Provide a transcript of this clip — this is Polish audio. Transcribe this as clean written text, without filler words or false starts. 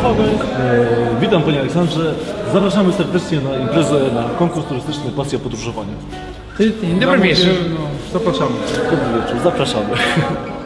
Witam Panie Aleksandrze. Zapraszamy serdecznie na imprezę, na konkurs turystyczny Pasja Podróżowania. Dobry wieczór. Zapraszamy. Dobry wieczór, zapraszamy.